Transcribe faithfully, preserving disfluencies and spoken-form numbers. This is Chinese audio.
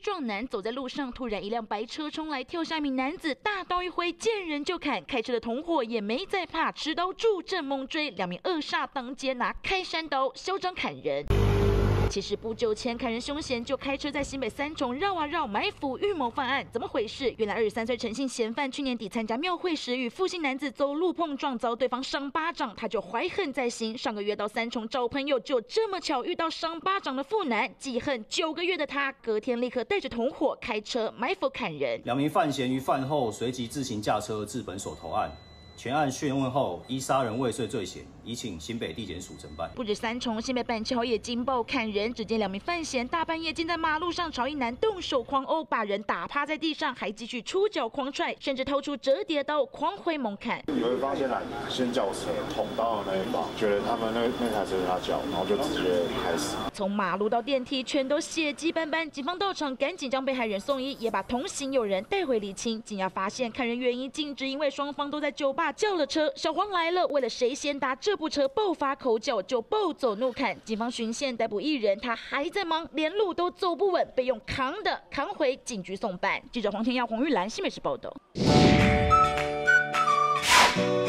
壮男走在路上，突然一辆白车冲来，跳下一名男子，大刀一挥，见人就砍。开车的同伙也没在怕，持刀助阵猛追，两名恶煞当街拿开山刀嚣张砍人。 其实不久前砍人凶嫌就开车在新北三重绕啊绕，埋伏预谋犯案，怎么回事？原来二十三岁陈姓嫌犯去年底参加庙会时，与复姓男子走路碰撞，遭对方赏巴掌，他就怀恨在心。上个月到三重找朋友，就这么巧遇到赏巴掌的妇男，记恨九个月的他，隔天立刻带着同伙开车埋伏砍人。 两名犯嫌于饭后随即自行驾车至本所投案。 全案讯问后，依杀人未遂罪嫌，已请新北地检署侦办。 不止三重，新北板桥也惊爆砍人。只见两名犯嫌大半夜竟在马路上朝一男动手狂殴，把人打趴在地上，还继续出脚狂踹，甚至掏出折叠刀狂挥猛砍。 有一方先来，先叫车捅刀的那一方，觉得他们那那台车是他叫，然后就直接开始。从马路到电梯，全都血迹斑斑。警方到场，赶紧将被害人送医，也把同行友人带回厘清。紧要发现，砍人原因竟只因为双方都在酒吧 叫了车，小黄来了，为了谁先搭这部车爆发口角，就暴走怒砍。警方循线逮捕一人，他还在忙，连路都走不稳，被用扛的扛回警局送办。记者黄天耀、黄玉兰，新北市报道。